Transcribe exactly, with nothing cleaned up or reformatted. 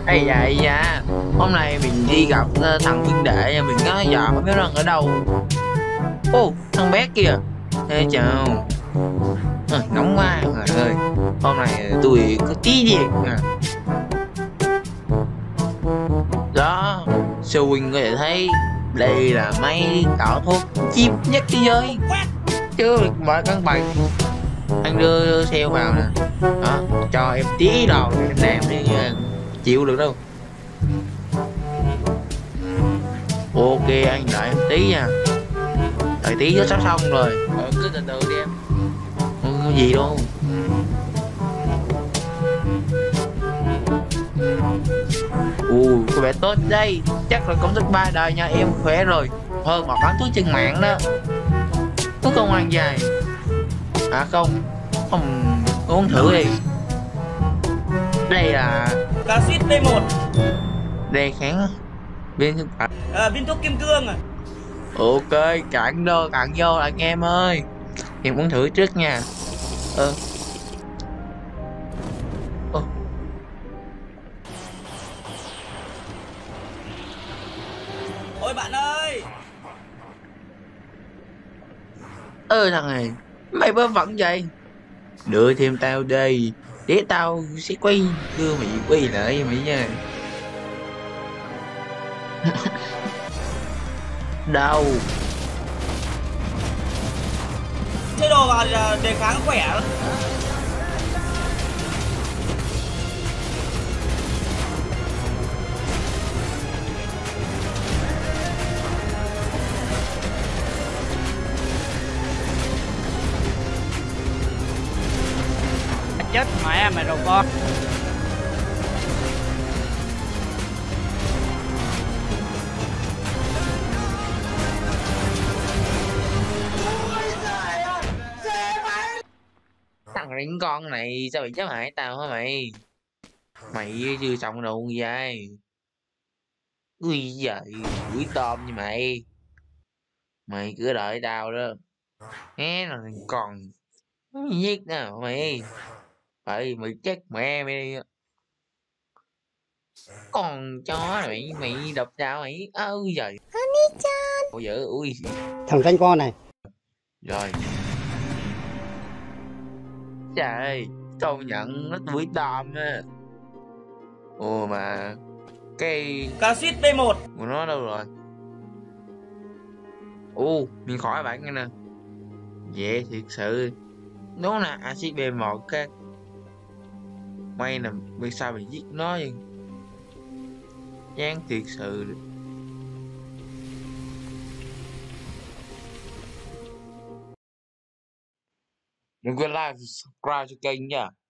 Ê vậy nha, hôm nay mình đi gặp ờ, thằng huynh đệ nhà mình á, giờ không biết rằng ở đâu. Ô, thằng bé kìa. Ê chào. Ờ, nóng quá bạn ơi. Hôm nay tôi có tí việc nè. Đó, sư huynh có thể thấy đây là máy tạo thuốc chip nhất thế giới. Chứ mọi căn bệnh. Anh đưa theo vào nè. Đó, cho em tí đầu em làm đi nha. Chịu được đâu. Ok anh đợi em tí nha. Đợi tí nó sắp xong rồi. Ờ, cứ từ từ đi em. Không có gì đâu. Ù, có vẻ tốt đây. Chắc là công thức ba đời nhà em khỏe rồi. Hơn mà bán thuốc trên mạng đó. Thuốc công an dài. À không. Không uống thử đi. Đây là Acid B một. đề kháng viên thực phẩm. À, viên thuốc kim cương à. Ok, cạn vô, cạn vô anh em ơi. Em uống thử trước nha. Ờ. Ờ. Ôi bạn ơi. Ơ thằng này, mày bơ vẩn vậy? Đưa thêm tao đây, để tao sẽ quay, đưa mày quay lại mày nha. Đâu? Chơi đồ vào thì là đề kháng khỏe. Chết mẹ mày rồi con. Thằng rình con này sao bị giết hại tao hả mày? Mày chưa xong đâu vậy? Ui giời, quỷ tôm như mày. Mày cứ đợi tao đó. Nghe là còn giết nào mày. Phải mày chết mẹ mày đi. Con chó này mày mày đập sao mày? Ôi giời. Ôi giời ui. Thằng danh con này. Rồi. Trời, công nhận nó tuổi tòm á. Ồ mà cái Acid B một. của nó đâu rồi? Ồ, mình khỏi bạn nghe nè. Dễ thiệt sự. Đúng là axit B một cái. May là vì sao mình giết nó vậy? Chán thiệt sự. Đừng quên like, subscribe cho kênh nha.